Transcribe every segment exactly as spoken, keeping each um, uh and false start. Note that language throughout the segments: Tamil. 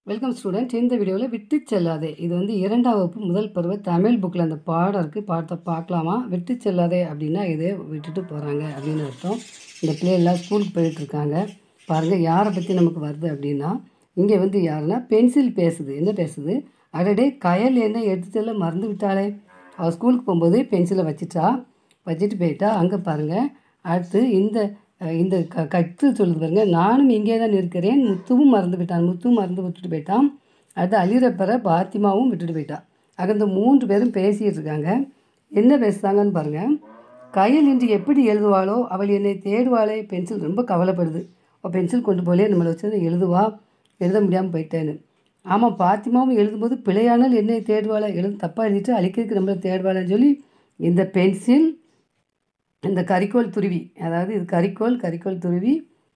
Welcome student. இந்த வீடியோவில் விட்டு செல்லாதே, இது வந்து இரண்டாம் வகுப்பு முதல் பருவ தமிழ் புக்கில் அந்த பாடம் இருக்குது. பாடத்தை பார்க்கலாமா? விட்டு செல்லாதே அப்படின்னா இதே விட்டுட்டு போகிறாங்க அப்படின்னு அர்த்தம். இந்த பிள்ளைகள்லாம் ஸ்கூலுக்கு போயிட்டுருக்காங்க. பாருங்கள் யாரை பற்றி நமக்கு வருது அப்படின்னா, இங்கே வந்து யாருன்னா பென்சில் பேசுது. என்ன பேசுது? அடடே கயல் என்ன எடுத்து செல்ல மறந்து விட்டாளே. அவள் ஸ்கூலுக்கு போகும்போது பென்சிலை வச்சுட்டா வச்சுட்டு போயிட்டா. அங்கே பாருங்கள் அடுத்து இந்த இந்த க கற்று சொல்லுது பாருங்க, நானும் இங்கே தான் இருக்கிறேன், முத்துவும் மறந்து விட்டான். முத்துவும் மறந்து விட்டுட்டு போயிட்டான். அடுத்து அலிரப்பரை பாத்திமாவும் விட்டுட்டு போயிட்டான். ஆக இந்த மூன்று பேரும் பேசிகிட்டு இருக்காங்க. என்ன பேசுகிறாங்கன்னு பாருங்கள். கையில் இன்று எப்படி எழுதுவாளோ அவள் என்னை தேடுவாளே. பென்சில் ரொம்ப கவலைப்படுது. அவள் பென்சில் கொண்டு போலே நம்மளை வச்சு எழுதுவா, எழுத முடியாமல் போயிட்டேன்னு. ஆமாம், பாத்திமாவும் எழுதும்போது பிழையானால் என்னை தேடுவாளே, எழுது தப்பாக எழுதிட்டு அழிக்கிறதுக்கு நம்மளை தேடுவாளேன்னு சொல்லி இந்த பென்சில் இந்த கரிக்கோல் துருவி, அதாவது இது கரிக்கோல் கரிக்கோல் துருவி,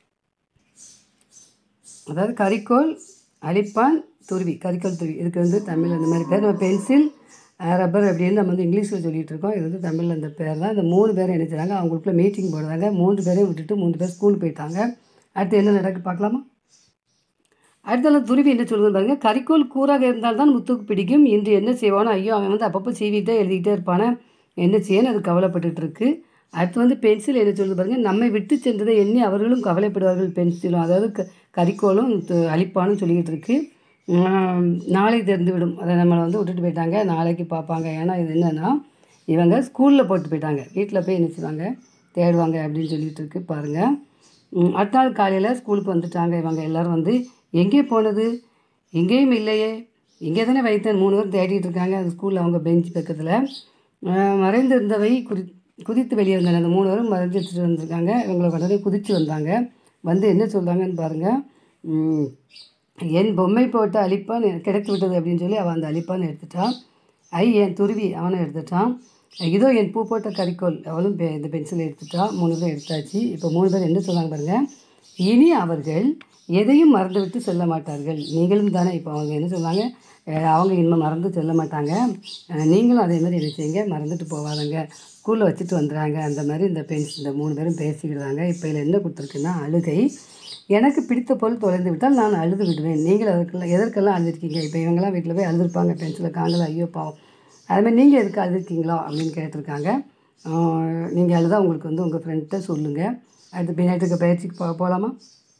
அதாவது கரிக்கோல் அழிப்பான் துருவி, கரிக்கோல் துருவி. இதுக்கு வந்து தமிழ் அந்த மாதிரி பேர். நம்ம பென்சில் ரப்பர் அப்படின்னு நம்ம வந்து இங்கிலீஷில் சொல்லிகிட்டு இருக்கோம். இது வந்து தமிழில் அந்த பேர் தான். இந்த மூணு பேரும் என்ன செய்கிறாங்க, அவங்களுக்குள்ள மீட்டிங் போடுறாங்க. மூன்று பேரையும் விட்டுட்டு மூணு பேர் ஸ்கூல் போயிட்டாங்க. அடுத்து என்ன நடக்கு பார்க்கலாமா? அடுத்தால துருவி என்ன சொல்லுதுன்னு பாருங்கள். கரிக்கோல் கூறாக இருந்தால்தான் முத்துக்கு பிடிக்கும். இன்று என்ன செய்வானோ, ஐயோ அவன் வந்து அப்பப்போ சீவிட்டே எழுதிக்கிட்டே இருப்பானே, என்ன செய்யன்னு அது கவலைப்பட்டுட்டு இருக்கு. அடுத்து வந்து பென்சில் என்ன சொல்லுது பாருங்கள். நம்மை விட்டு சென்றதை எண்ணி அவர்களும் கவலைப்படுவார்கள். பென்சிலும் அதாவது க கரிக்கோலும் அழிப்பானும் சொல்லிக்கிட்டு இருக்கு. நாளை தெரிந்துவிடும், அதை நம்மளை வந்து விட்டுட்டு போயிட்டாங்க, நாளைக்கு பார்ப்பாங்க. ஏன்னா இது என்னென்னா இவங்க ஸ்கூலில் போட்டு போயிட்டாங்க, வீட்டில் போய் என்ன செய்வாங்க தேடுவாங்க அப்படின்னு சொல்லிகிட்டு இருக்கு. பாருங்கள் அடுத்த நாள் காலையில் ஸ்கூலுக்கு வந்துட்டாங்க. இவங்க எல்லோரும் வந்து எங்கே போனது, எங்கேயும் இல்லையே, இங்கே தானே வைத்தேன். மூணு பேரும் தேடிட்டு இருக்காங்க அந்த ஸ்கூலில். அவங்க பெஞ்ச் பக்கத்தில் மறைந்திருந்தவை குறி குதித்து வெளியே வந்தாங்க. அந்த மூணு பேரும் மறைஞ்சிட்டு வந்திருக்காங்க. இவங்களை உடனே குதித்து வந்தாங்க. வந்து என்ன சொல்கிறாங்கன்னு பாருங்கள். என் பொம்மை போட்டு அழிப்பான் கிடைத்து விட்டது அப்படின்னு சொல்லி அவன் அந்த அழிப்பான்னு எடுத்துட்டான். ஐ என் துருவி அவனை எடுத்துட்டான். இதோ என் பூ போட்ட கரிக்கோல் அவளும் பெ இந்த பென்சிலை எடுத்துட்டான். மூணு பேரும் எடுத்தாச்சு. இப்போ மூணு பேர் என்ன சொன்னாங்க பாருங்கள். இனி அவர்கள் எதையும் மறந்துவிட்டு செல்ல மாட்டார்கள். நீங்களும் தானே. இப்போ அவங்க என்ன சொன்னாங்க, அவங்க இனிமேல் மறந்து செல்ல மாட்டாங்க, நீங்களும் அதே மாதிரி என்ன செய்யுங்க, மறந்துட்டு போவாதங்க, ஸ்கூலில் வச்சுட்டு வந்துடுறாங்க. அந்த மாதிரி இந்த பென்சில் இந்த மூணு பேரும் பேசிக்கிடுறாங்க. இப்போ இதில் என்ன கொடுத்துருக்குன்னா அழுகை. எனக்கு பிடித்த பொருள் தொலைந்து விட்டால் நான் அழுது விடுவேன். நீங்கள் அதுக்கெல்லாம் எதற்கெல்லாம் அழுதுருக்கீங்க? இப்போ இவங்கெல்லாம் வீட்டில் போய் அழுதுருப்பாங்க, பென்சிலை காங்கல, ஐயோ பாவம். அதுமாதிரி நீங்கள் எதுக்கு அழுதுருக்கீங்களா அப்படின்னு கேட்டிருக்காங்க. நீங்கள் அழுதா உங்களுக்கு வந்து உங்கள் ஃப்ரெண்ட்கிட்ட சொல்லுங்கள். அடுத்து பின்னாடி இருக்க பயிற்சிக்கு போ போகலாமா?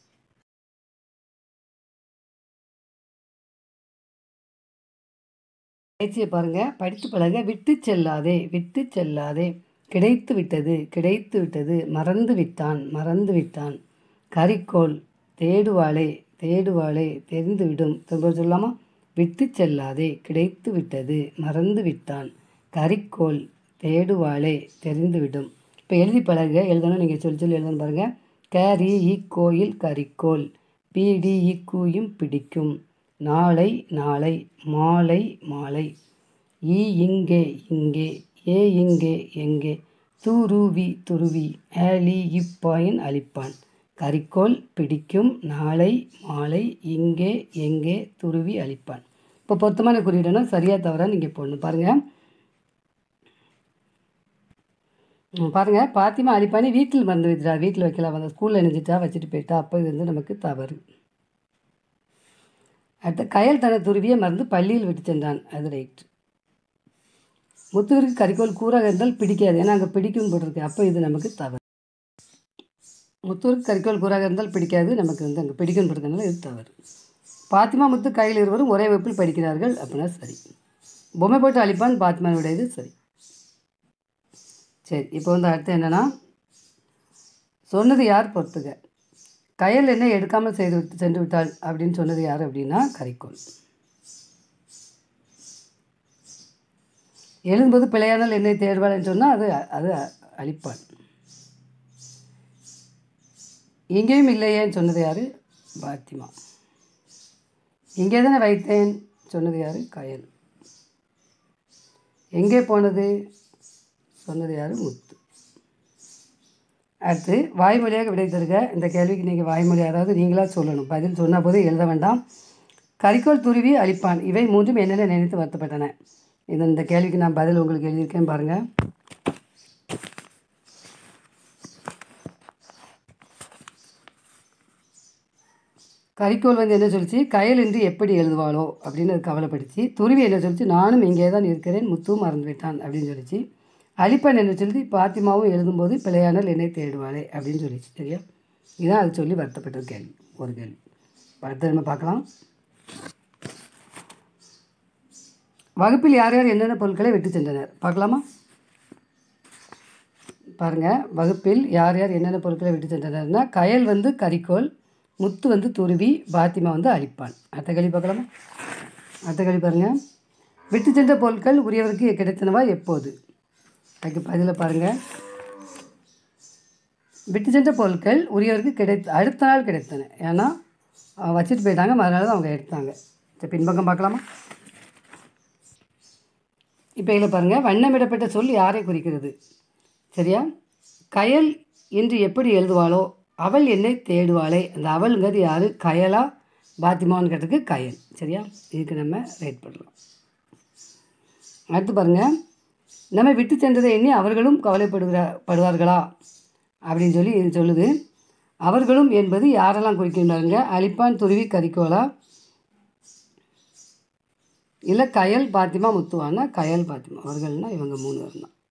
பயிற்சியை பாருங்கள், படித்து பழக. விட்டு செல்லாதே, விட்டு செல்லாதே, கிடைத்து விட்டது, கிடைத்து விட்டது, மறந்து விட்டான், மறந்து விட்டான், கரிக்கோல், தேடுவாளே, தேடுவாளே, தெரிந்துவிடும். திரும்ப சொல்லாமா? விட்டு செல்லாதே, கிடைத்து விட்டது, மறந்து விட்டான், கரிக்கோல், தேடுவாளே, தெரிந்துவிடும். இப்போ எழுதி பழக. எழுதணும், நீங்கள் சொல்லி சொல்லி எழுதணும் பாருங்கள். கரி இ கோயில் கரிக்கோல், பிடி இக்கூயும் பிடிக்கும், நாளை நாளை, மாலை மாலை, ஈ இங்கே இங்கே, ஏ இங்கே எங்கே, துருவி துருவி, அலி இப்பாயின் அழிப்பான், கரிக்கோல் பிடிக்கும், நாளை மாலை, இங்கே எங்கே, துருவி அழிப்பான். இப்போ பொருத்தமான குறியீடுனா சரியாக தவிர நீங்கள் போடணும். பாருங்கள் பாருங்கள் பாத்திமா அழிப்பானே வீட்டில் மறந்து வைக்கிறா, வீட்டில் வைக்கலாம், வந்து ஸ்கூலில் நினைச்சிட்டா வச்சுட்டு போயிட்டா. அப்போ இது வந்து நமக்கு தவறு. அடுத்த கயல் தன துருவியை மறந்து பள்ளியில் விட்டு சென்றான், அது ரைட். முத்துவிற்கு கரிக்கோல் கூறாக இருந்தால் பிடிக்காது, ஏன்னா அங்கே பிடிக்கும்னு போட்டிருக்கு. அப்போ இது நமக்கு தவறு. முத்துவிற்கு கரிக்கோல் கூறாக இருந்தால் பிடிக்காது, நமக்கு வந்து அங்கே பிடிக்கும்னு போட்டிருக்கனால இது தவறு. பாத்திமா முத்து கையில் இருவரும் ஒரே வகுப்பில் படிக்கிறார்கள் அப்படின்னா சரி. பொம்மை போட்டு அழிப்பான் பாத்திமானுடைய இது சரி. சரி, இப்போ வந்து அடுத்து என்னென்னா, சொன்னது யார் பொறுத்துக. கயல் என்ன எடுக்காமல் செய்து விட்டு சென்று விட்டாள் அப்படின்னு சொன்னது யார் அப்படின்னா கரிக்கோல். எழுதும்போது பிழையானால் என்னை தேடுவாள்னு சொன்னால் அது அது அழிப்பாள். எங்கேயும் இல்லையேன்னு சொன்னது யார்? பாத்திமா. இங்கே தானே வைத்தேன் சொன்னது யார்? கயல். எங்கே போனது சொன்னது யார்? முத்து. அடுத்து வாய்மொழியாக விடை தருக. இந்த கேள்விக்கு நீங்கள் வாய்மொழி அதாவது நீங்களாக சொல்லணும். பதில் சொன்ன போது எழுத வேண்டாம். கரிக்கோல் துருவி அழிப்பான், இவை மூன்றும் என்னென்ன நினைத்து வருத்தப்பட்டன. இது இந்த கேள்விக்கு நான் பதில் உங்களுக்கு எழுதியிருக்கேன் பாருங்கள். கரிக்கோள் வந்து என்ன சொல்லிச்சு, கயல் என்று எப்படி எழுதுவாளோ அப்படின்னு அது கவலைப்படுச்சு. துருவி என்ன சொல்லிச்சு, நானும் இங்கே தான் இருக்கிறேன், முத்துவும் மறந்து விட்டான் அப்படின்னு சொல்லிச்சு. அலிப்பன் என்ன சொல்லிச்சு, பாத்திமாவும் எழுதும்போது பிழையானால் என்னை தேடுவாளே அப்படின்னு சொல்லிச்சு. சரியா, இதான் அது சொல்லி வருத்தப்பட்டது கேள்வி, ஒரு கேள்வி. அடுத்த நம்ம பார்க்கலாம். வகுப்பில் யார் யார் என்னென்ன பொருட்களை விட்டு சென்றனர் பார்க்கலாமா? பாருங்கள், வகுப்பில் யார் யார் என்னென்ன பொருட்களை விட்டு சென்றனர்னா, கயல் வந்து கரிக்கோள், முத்து வந்து துருவி, பாத்திமா வந்து அழிப்பான். அடுத்த கேள்வி பார்க்கலாமா? அடுத்த கேள்வி பாருங்கள். விட்டு சென்ற பொருட்கள் உரியவருக்கு கிடைத்தனவா எப்போது? அதுக்கு பதில் பாருங்கள். விட்டு சென்ற பொருட்கள் உரியவருக்கு கிடைத்த அடுத்த நாள் கிடைத்தன. ஏன்னா வச்சுட்டு போயிட்டாங்க, அதனால தான் அவங்க எடுத்தாங்க. சரி, பின்பக்கம் பார்க்கலாமா? இப்போ இதில் பாருங்கள், வண்ணமிடப்பட்ட சொல் யாரை குறிக்கிறது? சரியா, கயல் என்று எப்படி எழுதுவாளோ அவள் என்னை தேடுவாளே. அந்த அவளுங்கிறது யார்? கயலா பாத்திமான்னு கேட்டதுக்கு கயல். சரியா, இதுக்கு நம்ம ரைட் பண்ணலாம். அடுத்து பாருங்கள், நம்ம விட்டு சென்றதை எண்ணி அவர்களும் கவலைப்படுகிற படுவார்களா அப்படின்னு சொல்லி இது சொல்லுது. அவர்களும் என்பது யாரெல்லாம் குறிக்கின்றாங்க? அலிப்பான், துருவி, கரிக்கோளா, இல்லை கயல், பாத்திமா, முத்துவானா? கயல், பாத்திமா, அவர்கள்னால் இவங்க மூணு பேர் தான்.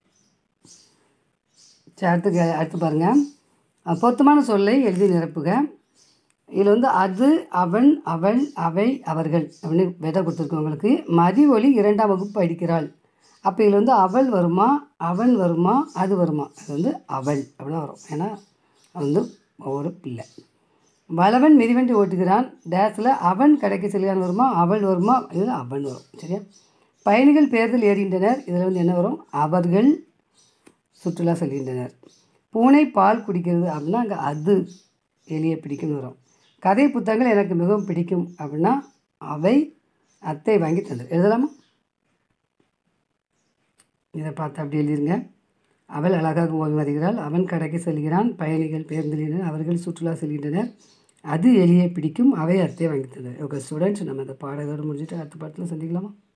சரி, அடுத்து அடுத்து பாருங்கள். பொருத்தமான சொல்லை எழுதி நிரப்புக. இதில் வந்து அது, அவன், அவள், அவை, அவர்கள் அப்படின்னு விதை கொடுத்துருக்கவங்களுக்கு மதி ஒலி இரண்டாம் வகுப்பு படிக்கிறாள். அப்போ இதில் வந்து அவள் வருமா, அவன் வருமா, அது வருமா? அது வந்து அவள் அப்படின்னா வரும். ஏன்னா அது வந்து ஒரு பிள்ளை. வளவன் மிதிவண்டி ஓட்டுகிறான் டேஸில் அவன் கடைக்கு செல்கிறான் வருமா, அவள் வருமா? இது அவன் வரும். சரியா, பயணிகள் பேருந்தில் ஏறுகின்றனர். இதில் வந்து என்ன வரும்? அவர்கள் சுற்றுலா செல்கின்றனர். பூனை பால் குடிக்கிறது அப்படின்னா அங்கே அது எலியை பிடிக்கும்னு வரும். கதை புத்தகங்கள் எனக்கு மிகவும் பிடிக்கும் அப்படின்னா அவை அத்தை வாங்கி தந்தது. எழுதலாமா? இதை பார்த்து அப்படி எழுதிருங்க. அவள் அழகாக ஓய்வு வருகிறாள், அவன் கடைக்கு செல்கிறான், பயணிகள் பேருந்தில் அவர்கள் சுற்றுலா செல்கின்றனர், அது எலியை பிடிக்கும், அவை அத்தை வாங்கி தந்தது. ஓகே ஸ்டூடெண்ட்ஸ், நம்ம இந்த பாடம் இதோடு முடிஞ்சுட்டு அடுத்த பாடத்தில் சந்திக்கலாமா?